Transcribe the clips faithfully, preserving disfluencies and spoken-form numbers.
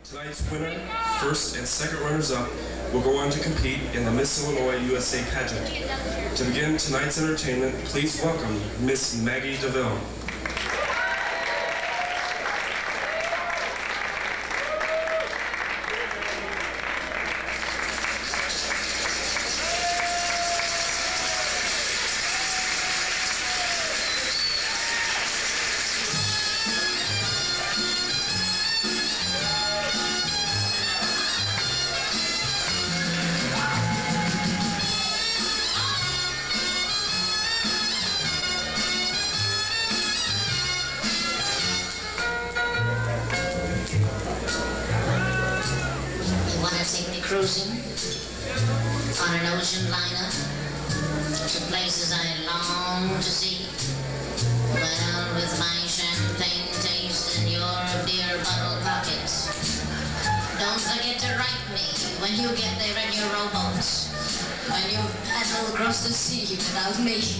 Tonight's winner, first and second runners-up, will go on to compete in the Miss Illinois U S A pageant. To begin tonight's entertainment, please welcome Miss Maggie DeVille. Cruising on an ocean liner to places I long to see. Well, with my champagne taste and your beer bottle pockets. Don't forget to write me when you get there in your rowboat, when you paddle across the sea without me.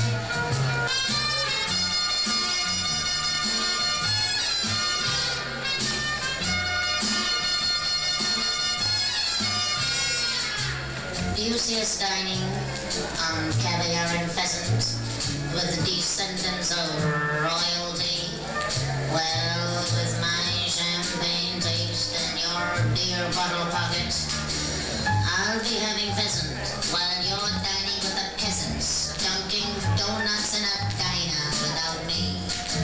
You see us dining on caviar and pheasant with the descendants of royalty. Well, with my champagne taste and your beer bottle pocket, I'll be having pheasant while you're dining with the peasants, dunking donuts in a diner without me.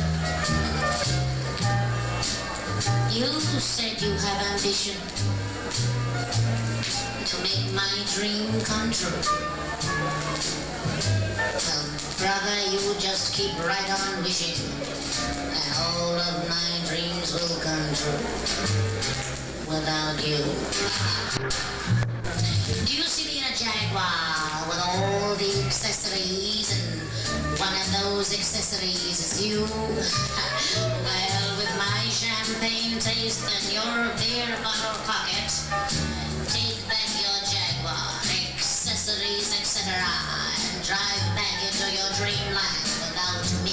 You said you have ambition to make my dream come true. Well, brother, you just keep right on wishing, and all of my dreams will come true without you. Do you see me in a Jaguar with all the accessories, and one of those accessories is you? Well, with my champagne taste and your beer bottle pocket, take back your Jaguar, accessories, et cetera, and drive back into your dreamland without me.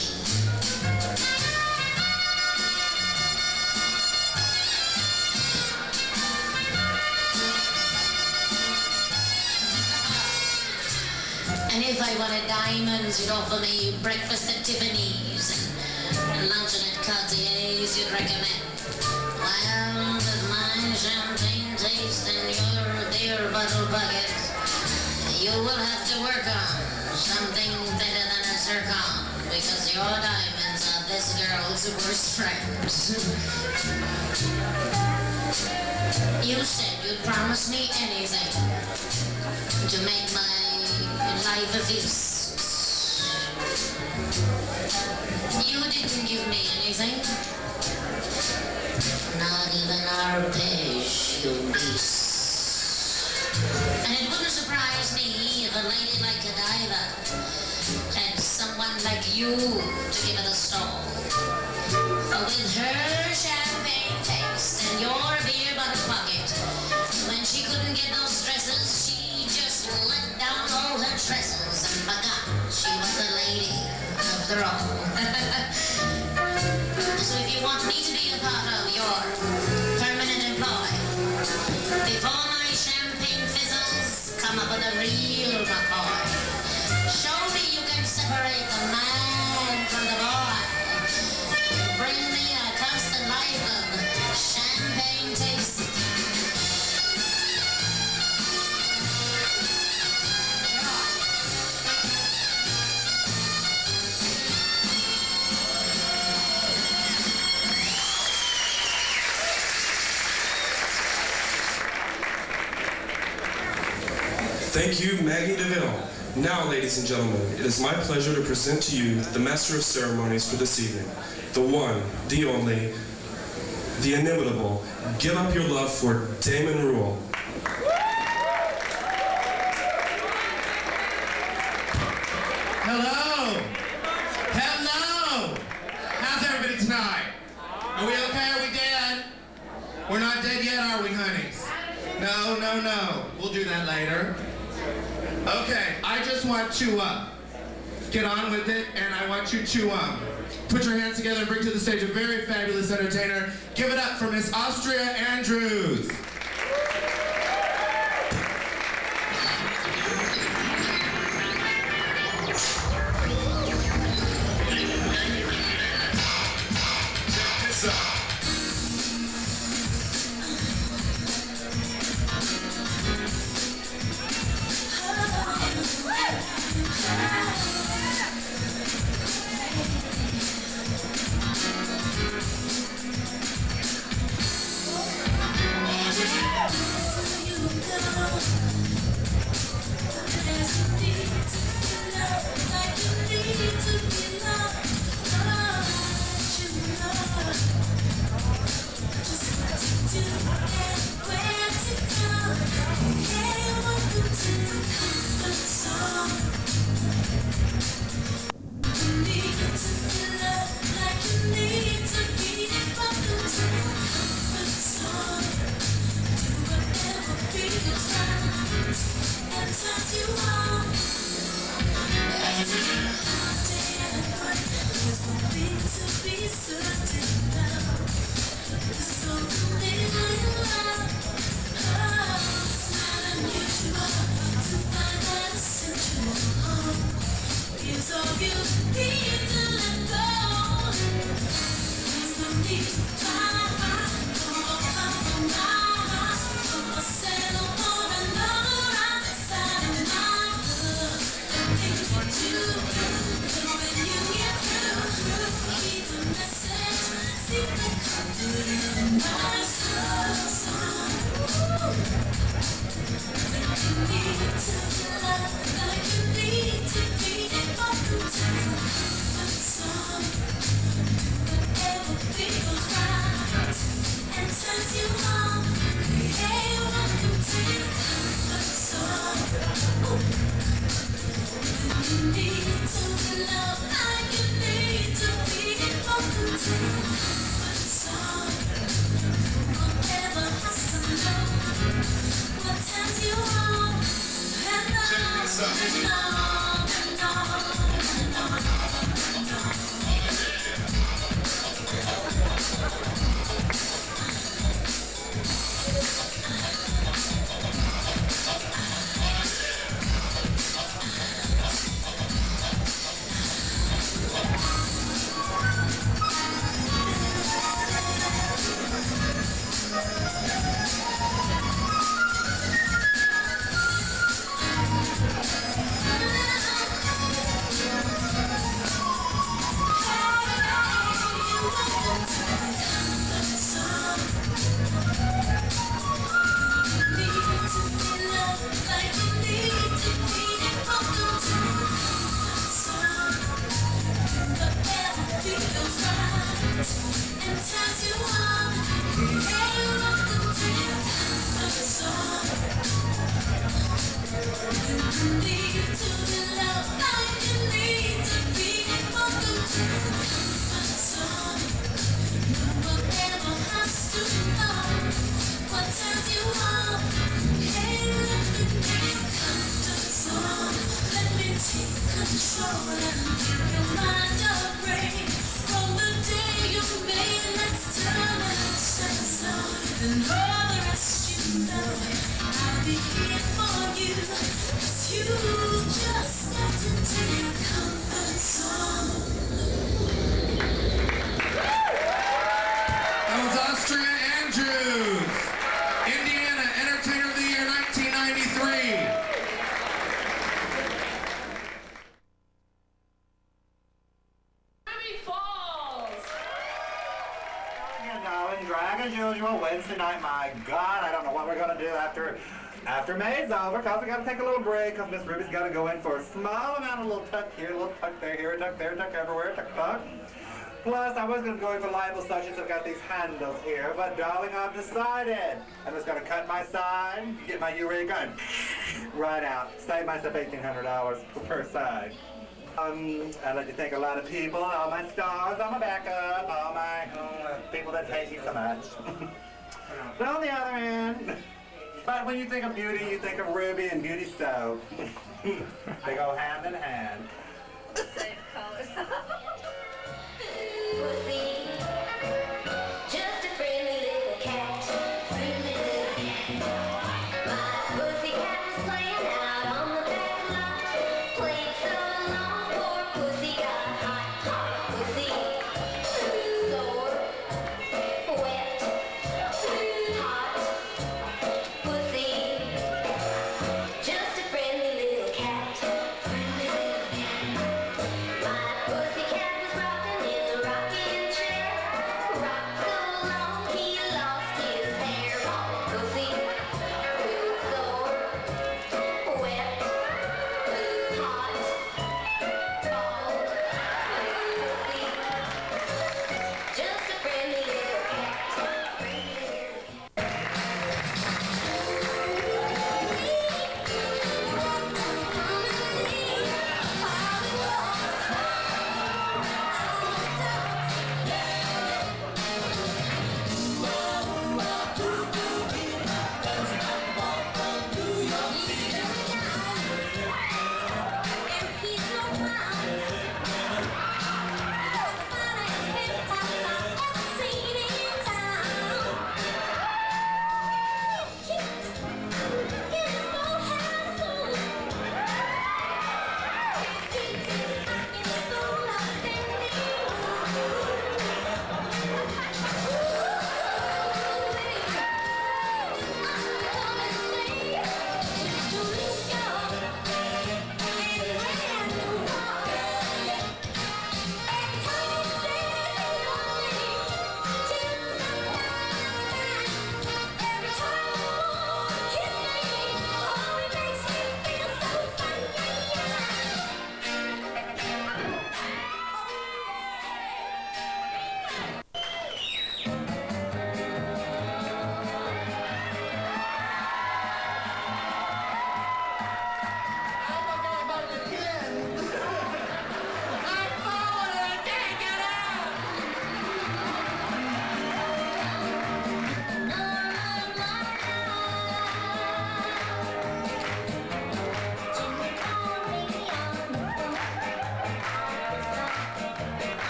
And if I wanted diamonds, you'd offer me breakfast at Tiffany's and luncheon at Cartier's, you'd recommend. Well, with my champagne taste and your beer bottle bucket, you will have to work on something better than a zircon, because your diamonds are this girl's worst friends. You said you'd promise me anything to make my life a feast. You didn't give me anything. Not even arpege, you beast. And it wouldn't surprise me if a lady like Godiva had someone like you to give her the stall. For with her champagne taste and your beer bottle pocket, when she couldn't get those dresses, she just let down all her tresses and forgot she was a lady after all. So if you want me to be a part of your permanent employ, before my champagne fizzles, come up with a real McCoy. Show me you can separate the man from the boy. Bring me a constant life of champagne taste. Thank you, Maggie DeVille. Now, ladies and gentlemen, it is my pleasure to present to you the Master of Ceremonies for this evening, the one, the only, the inimitable. Give up your love for Damon Rule. Hello! Hello! How's everybody tonight? Are we okay? Are we dead? We're not dead yet, are we, honeys? No, no, no. We'll do that later. Okay, I just want to uh, get on with it, and I want you to um, put your hands together and bring to the stage a very fabulous entertainer. Give it up for Miss Austria Andrews. Wednesday night, my God, I don't know what we're going to do after after May's over, because we got to take a little break, because Miss Ruby's got to go in for a small amount of little tuck here, a little tuck there, here, a tuck there, tuck everywhere, tuck, tuck. Plus, I was going to go in for liposuction, so I've got these handles here, but darling, I've decided I'm just going to cut my side, get my Eureka, and right out. Save myself eighteen hundred dollars per side. Um, I like to thank a lot of people, all my stars, all my backup, all my uh, people that hate me so much. But on the other hand, but when you think of beauty, you think of Ruby and beauty soap. They go hand in hand.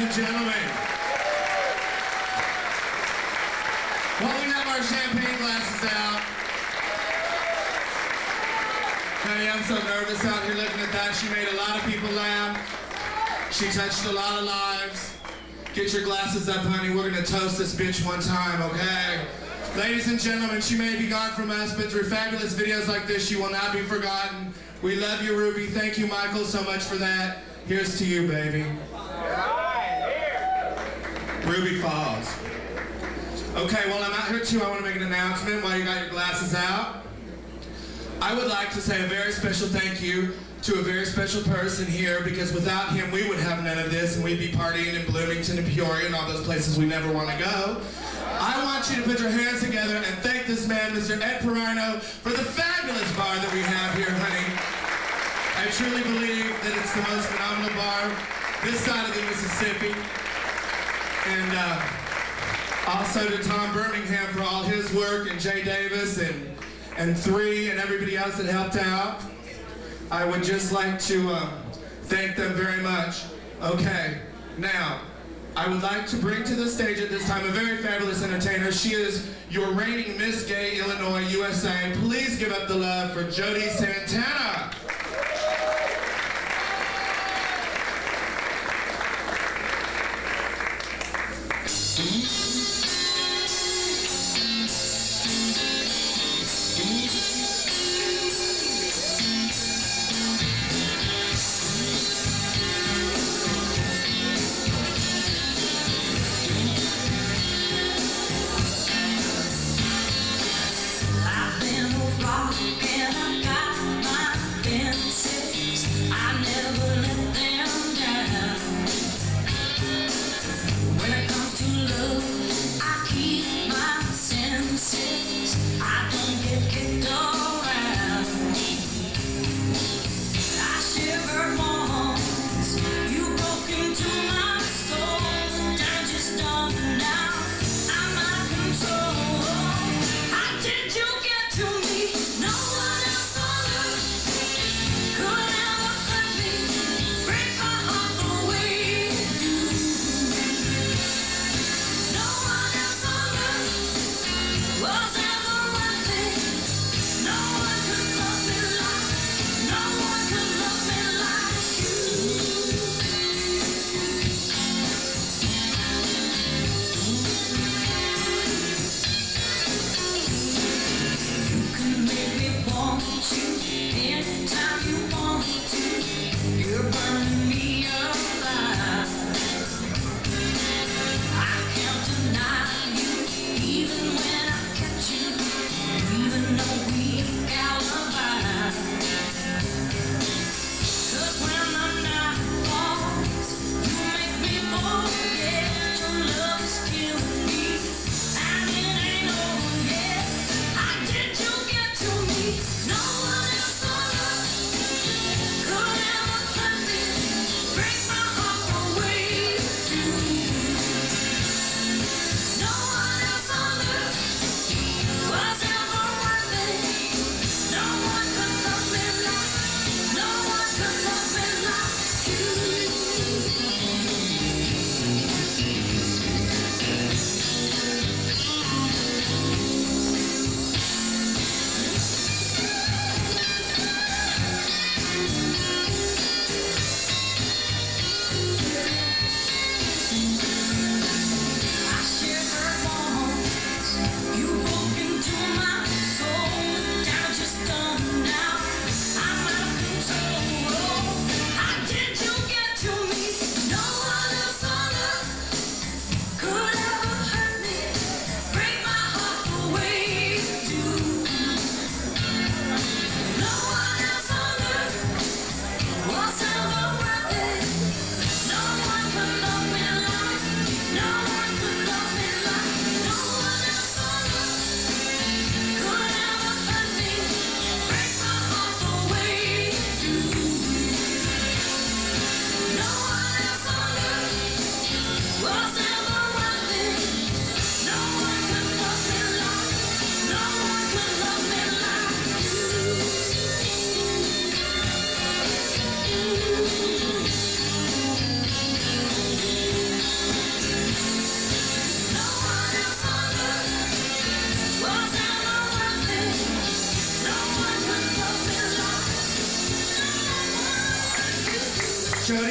and gentlemen. While we have our champagne glasses out, honey, I'm so nervous out here looking at that. She made a lot of people laugh. She touched a lot of lives. Get your glasses up, honey. We're gonna toast this bitch one time, okay? Ladies and gentlemen, she may be gone from us, but through fabulous videos like this, she will not be forgotten. We love you, Ruby. Thank you, Michael, so much for that. Here's to you, baby. Ruby Falls. Okay, well, I'm out here too. I want to make an announcement while you got your glasses out. I would like to say a very special thank you to a very special person here, because without him we would have none of this and we'd be partying in Bloomington and Peoria and all those places we never want to go. I want you to put your hands together and thank this man, Mister Ed Perino, for the fabulous bar that we have here, honey. I truly believe that it's the most phenomenal bar this side of the Mississippi. And uh, also to Tom Birmingham for all his work, and Jay Davis and, and Three and everybody else that helped out. I would just like to uh, thank them very much. Okay, now, I would like to bring to the stage at this time a very fabulous entertainer. She is your reigning Miss Gay Illinois U S A. Please give up the love for Jody Santana. I've been a rock and I got my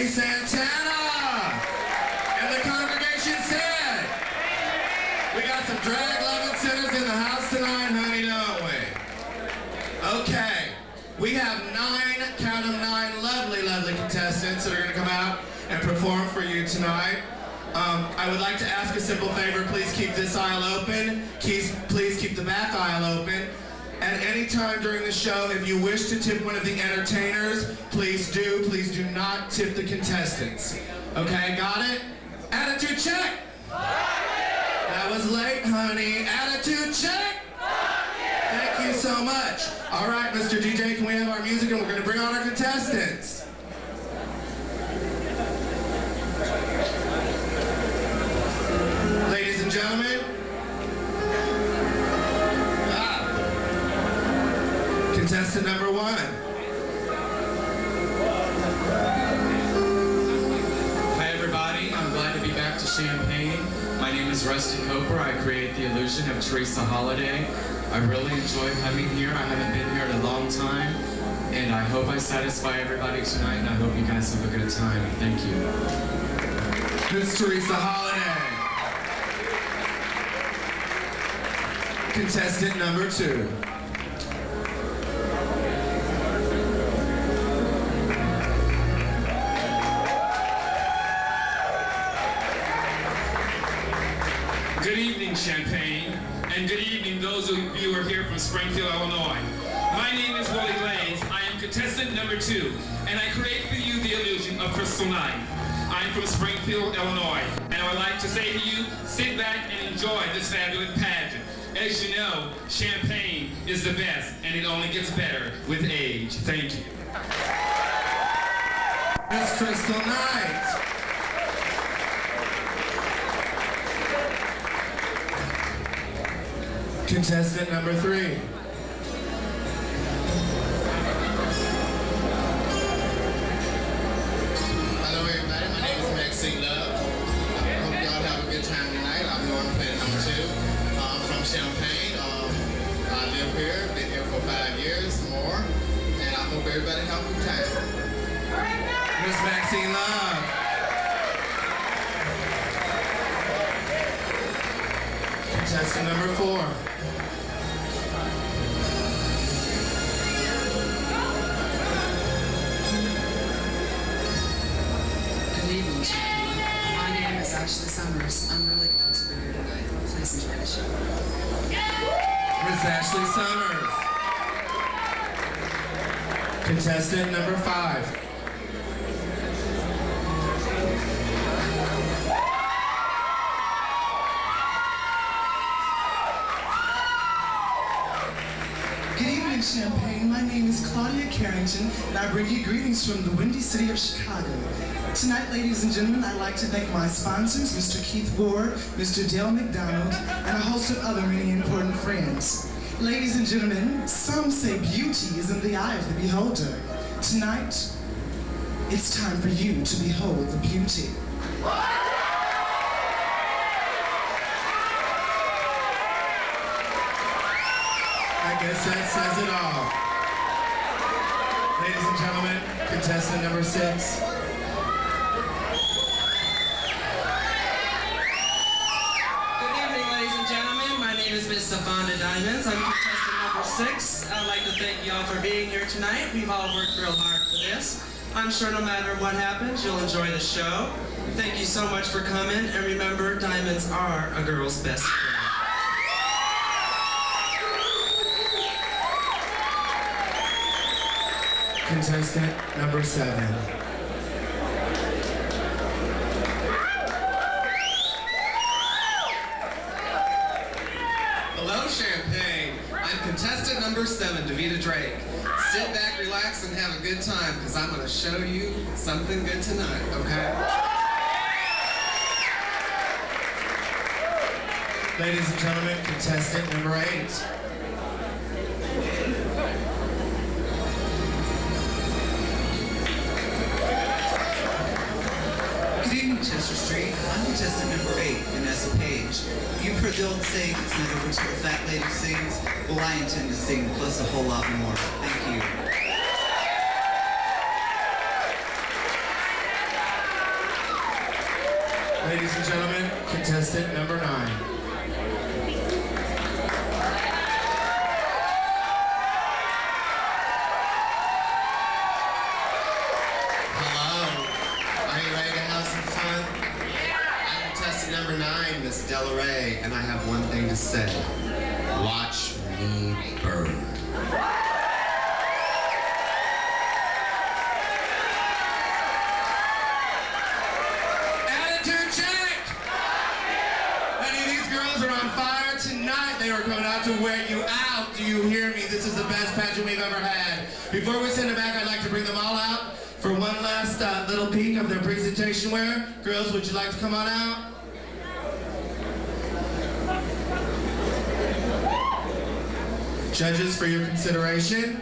Tony Santana. And the congregation said, we got some drag-loving sinners in the house tonight, honey, don't we? Okay, we have nine, count them nine lovely, lovely contestants that are going to come out and perform for you tonight. Um, I would like to ask a simple favor. Please keep this aisle open. Keep, please keep the back aisle open. At any time during the show, if you wish to tip one of the entertainers, please do. Please do not tip the contestants. Okay, got it? Attitude check. That was late, honey. Attitude check. Thank you so much. All right, Mister D J, can we have our music and we're going to bring on our contestants. Ladies and gentlemen, ah, contestant number one. Hi everybody, I'm glad to be back to Champaign. My name is Rusty Coper. I create the illusion of Teresa Holiday. I really enjoy coming here. I haven't been here in a long time, and I hope I satisfy everybody tonight, and I hope you guys have a good time. Thank you. Miss Teresa Holiday. Contestant number two. Good evening, Champaign, and good evening those of you who are here from Springfield, Illinois. My name is Willie Glaze. I am contestant number two, and I create for you the illusion of Crystal Night. I'm from Springfield, Illinois, and I would like to say to you, sit back and enjoy this fabulous pageant. As you know, Champaign is the best, and it only gets better with age. Thank you. Miss Crystal Night. Contestant number three. Hello everybody, my name is Maxine Love. I hope y'all have a good time tonight. I'm going to play number two. I'm from Champaign. Um, I live here, been here for five years more, and I hope everybody have a good time. Miss Maxine Love. Contestant number four. My name is Ashley Summers. I'm really glad to be here tonight. Please enjoy the show. Miss Ashley Summers. Contestant number five. Good evening, Champaign. My name is Claudia Carrington, and I bring you greetings from the windy city of Chicago. Tonight, ladies and gentlemen, I'd like to thank my sponsors, Mister Keith Ward, Mister Dale McDonald, and a host of other many important friends. Ladies and gentlemen, some say beauty is in the eye of the beholder. Tonight, it's time for you to behold the beauty. I guess that says it all. Ladies and gentlemen, contestant number six. Good evening, ladies and gentlemen. My name is Miss Savannah Diamonds. I'm contestant number six. I'd like to thank y'all for being here tonight. We've all worked real hard for this. I'm sure no matter what happens, you'll enjoy the show. Thank you so much for coming, and remember, diamonds are a girl's best friend. Contestant number seven. Hello, Champaign. I'm contestant number seven, Davita Drake. Sit back, relax, and have a good time, because I'm going to show you something good tonight, okay? Ladies and gentlemen, contestant number eight. Good evening, Chester Street. I'm contestant number eight, Vanessa Page. You've heard the old saying, it's not over till a fat lady sings. Well, I intend to sing, plus a whole lot more. Thank you. ladies and gentlemen, contestant number nine. Number nine, Miss Delaray, and I have one thing to say. Watch me burn. Attitude check! Honey, these girls are on fire tonight. They are coming out to wear you out. Do you hear me? This is the best pageant we've ever had. Before we send it back, I'd like to bring them all out for one last uh, little peek of their presentation wear. Girls, would you like to come on out? Judges, for your consideration. Here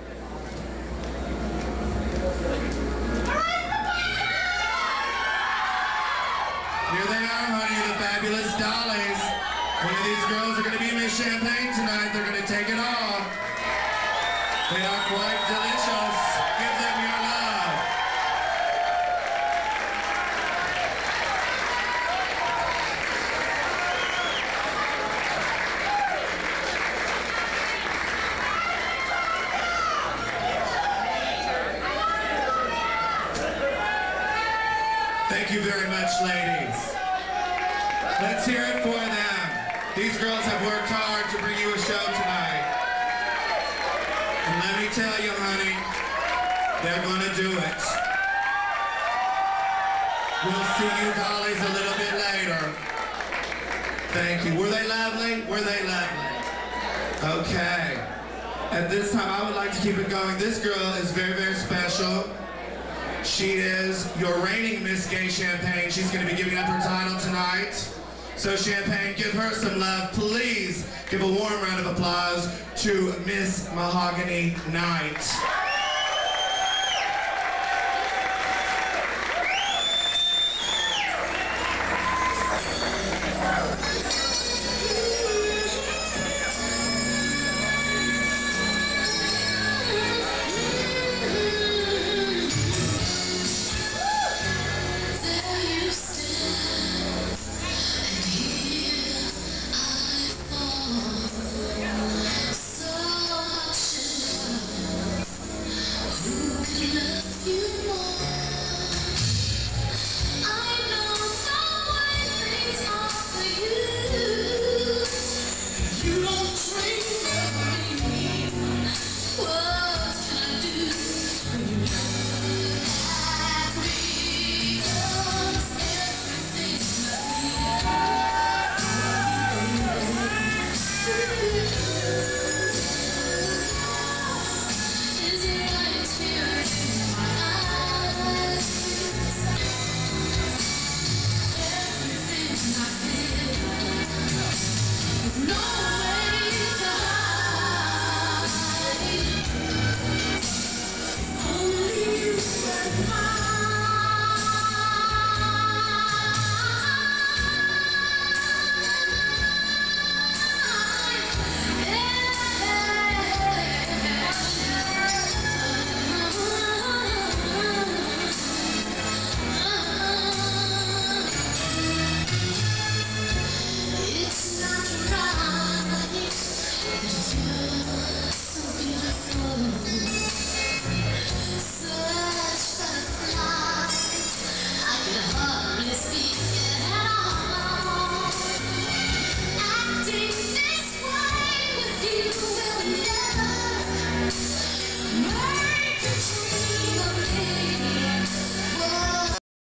they are, honey, the fabulous dollies. One of these girls are going to be Miss Champaign tonight. They're going to take it all. They are quite delicious. Give them your love. Thank you very much, ladies. Let's hear it for them. These girls have worked hard to bring you a show tonight. And let me tell you, honey, they're gonna do it. We'll see you dollies a little bit later. Thank you. Were they lovely? Were they lovely? Okay. At this time, I would like to keep it going. This girl is very, very special. She is your reigning Miss Gay Champaign. She's going to be giving up her title tonight. So Champaign, give her some love. Please give a warm round of applause to Miss Mahogany Knight.